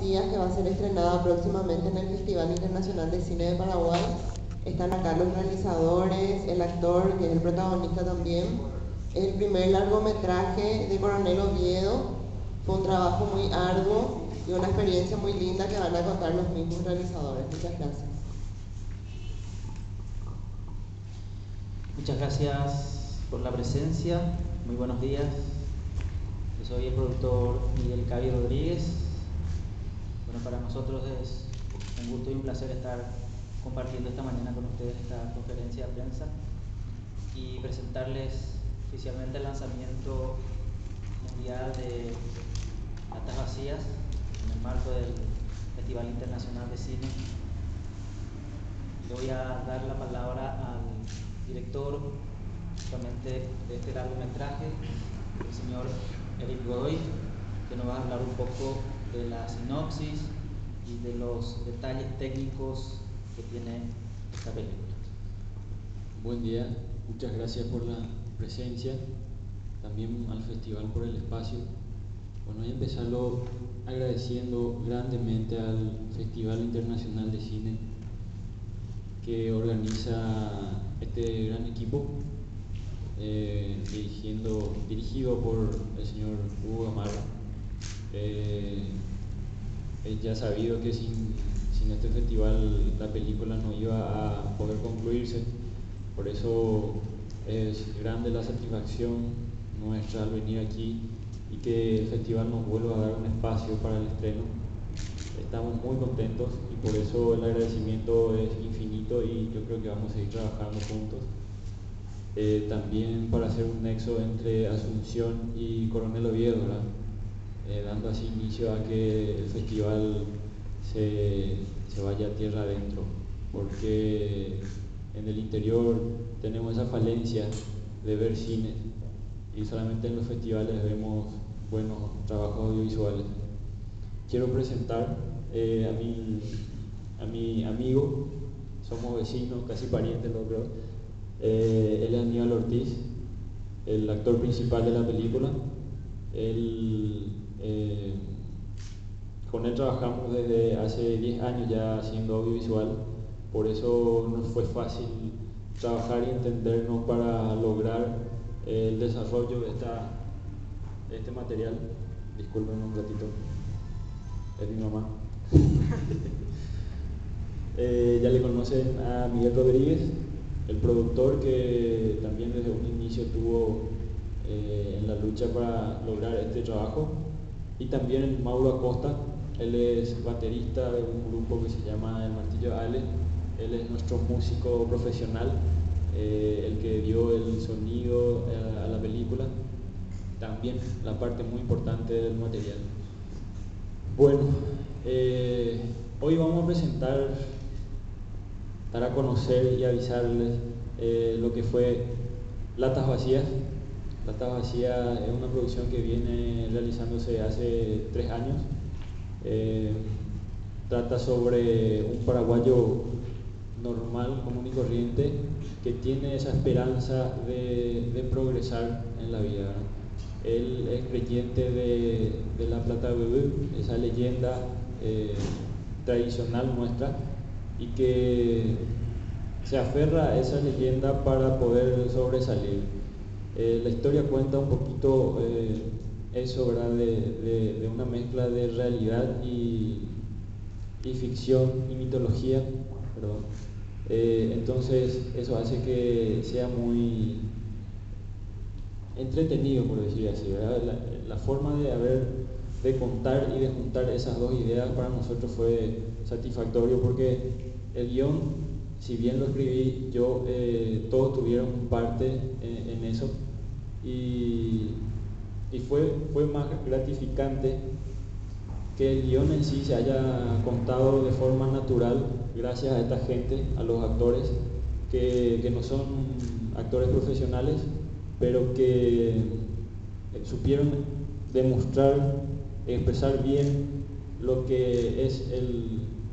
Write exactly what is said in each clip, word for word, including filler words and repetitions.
Vacías, que va a ser estrenada próximamente en el Festival Internacional de Cine de Paraguay. Están acá los realizadores, el actor, que es el protagonista también. Es el primer largometraje de Coronel Oviedo. Fue un trabajo muy arduo y una experiencia muy linda que van a contar los mismos realizadores. Muchas gracias. Muchas gracias por la presencia. Muy buenos días. Yo soy el productor Miguel Cavi Rodríguez. Bueno, para nosotros es un gusto y un placer estar compartiendo esta mañana con ustedes esta conferencia de prensa y presentarles oficialmente el lanzamiento mundial de Latas Vacías en el marco del Festival Internacional de Cine. Le voy a dar la palabra al director justamente de este largometraje, el señor Eric Godoy, que nos va a hablar un poco de la sinopsis y de los detalles técnicos que tiene esta película. Buen día, muchas gracias por la presencia, también al festival por el espacio. Bueno, voy a empezarlo agradeciendo grandemente al Festival Internacional de Cine que organiza este gran equipo, eh, dirigiendo, dirigido por el señor Hugo Amaro. Eh, es ya sabido que sin, sin este festival la película no iba a poder concluirse, por eso es grande la satisfacción nuestra al venir aquí y que el festival nos vuelva a dar un espacio para el estreno. Estamos muy contentos y por eso el agradecimiento es infinito y yo creo que vamos a seguir trabajando juntos. Eh, también para hacer un nexo entre Asunción y Coronel Oviedo, ¿verdad? Eh, dando así inicio a que el festival se, se vaya a tierra adentro, porque en el interior tenemos esa falencia de ver cine y solamente en los festivales vemos buenos trabajos audiovisuales. Quiero presentar eh, a, mi, a mi amigo, somos vecinos, casi parientes, lo creo. Eh, él es Aníbal Ortiz, el actor principal de la película. Él, eh, con él trabajamos desde hace diez años ya haciendo audiovisual, por eso nos fue fácil trabajar y entendernos para lograr el desarrollo de, esta, de este material. Disculpen un ratito, es mi mamá. eh, ya le conocen a Miguel Rodríguez, el productor que también desde un inicio estuvo eh, en la lucha para lograr este trabajo, y también Mauro Acosta. Él es baterista de un grupo que se llama El Martillo Ale. Él es nuestro músico profesional, eh, el que dio el sonido a, a la película, también la parte muy importante del material. Bueno, eh, hoy vamos a presentar, dar a conocer y avisarles eh, lo que fue Latas Vacías. Latas Vacías es una producción que viene realizándose hace tres años. Eh, trata sobre un paraguayo normal, común y corriente, que tiene esa esperanza de, de progresar en la vida, ¿verdad? Él es creyente de, de la Plata Bebé, esa leyenda eh, tradicional nuestra, y que se aferra a esa leyenda para poder sobresalir. Eh, la historia cuenta un poquito eh, eso, ¿verdad? De, de, de una mezcla de realidad y, y ficción y mitología, perdón. Eh, entonces eso hace que sea muy entretenido, por decir así, ¿verdad? La, la forma de haber, de contar y de juntar esas dos ideas para nosotros fue satisfactorio, porque el guión, si bien lo escribí yo, eh, todos tuvieron parte en, en eso, y, y fue, fue más gratificante que el guión en sí se haya contado de forma natural gracias a esta gente, a los actores que, que no son actores profesionales, pero que supieron demostrar, expresar bien lo que es el,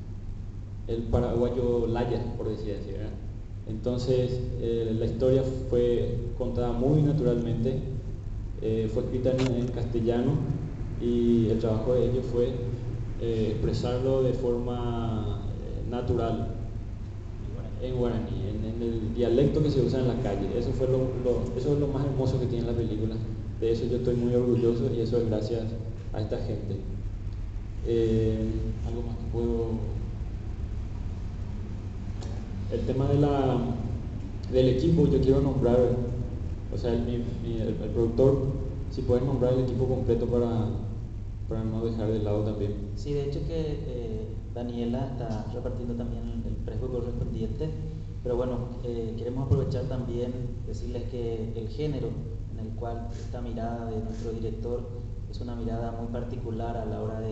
el paraguayo laya, por decir así, ¿verdad? Entonces eh, la historia fue contada muy naturalmente, eh, fue escrita en, en castellano, y el trabajo de ellos fue eh, expresarlo de forma eh, natural en guaraní, en, en el dialecto que se usa en la calle. Eso fue lo, lo, eso es lo más hermoso que tiene la película. De eso yo estoy muy orgulloso y eso es gracias a esta gente. Eh, algo más que puedo. El tema de la, del equipo, yo quiero nombrar, o sea, el, mi, mi, el, el productor, si pueden nombrar el equipo completo para, para no dejar de lado también. Sí, de hecho que eh, Daniela está repartiendo también el precio correspondiente, pero bueno, eh, queremos aprovechar también decirles que el género en el cual esta mirada de nuestro director es una mirada muy particular a la hora de,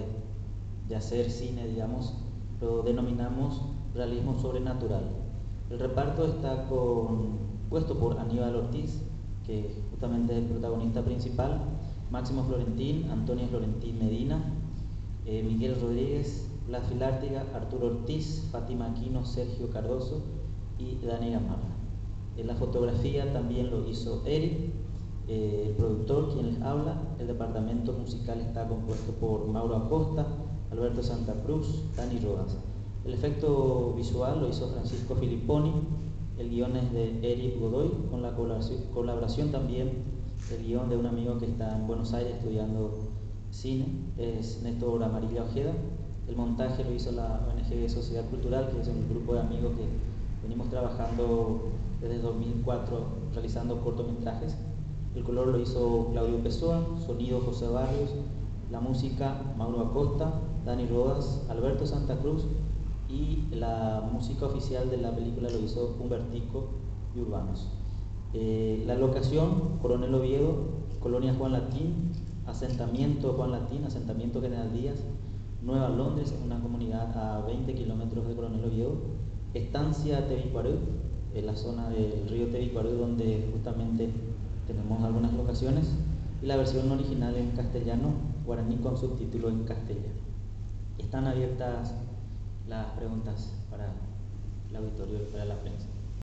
de hacer cine, digamos, lo denominamos realismo sobrenatural. El reparto está compuesto por Aníbal Ortiz, que justamente es el protagonista principal, Máximo Florentín, Antonio Florentín Medina, eh, Miguel Rodríguez, Blas Filártiga, Arturo Ortiz, Fátima Aquino, Sergio Cardoso y Dani Gamarra. En la fotografía también lo hizo Eric, eh, el productor, quien les habla. El departamento musical está compuesto por Mauro Acosta, Alberto Santa Cruz, Dani Rodas. El efecto visual lo hizo Francisco Filipponi, el guión es de Eric Godoy, con la colaboración, colaboración también del guión de un amigo que está en Buenos Aires estudiando cine, es Néstor Amarilla Ojeda. El montaje lo hizo la O N G Sociedad Cultural, que es un grupo de amigos que venimos trabajando desde dos mil cuatro realizando cortometrajes. El color lo hizo Claudio Pessoa, sonido José Barrios, la música Mauro Acosta, Dani Rodas, Alberto Santa Cruz, y la música oficial de la película lo hizo Humbertico y Urbanos. Eh, la locación, Coronel Oviedo, Colonia Juan Latín, asentamiento Juan Latín, asentamiento General Díaz, Nueva Londres, una comunidad a veinte kilómetros de Coronel Oviedo, estancia Tebicuarú, en la zona del río Tebicuarú, donde justamente tenemos algunas locaciones, y la versión original en castellano, guaraní con subtítulo en castellano. Están abiertas las preguntas para el auditorio y para la prensa.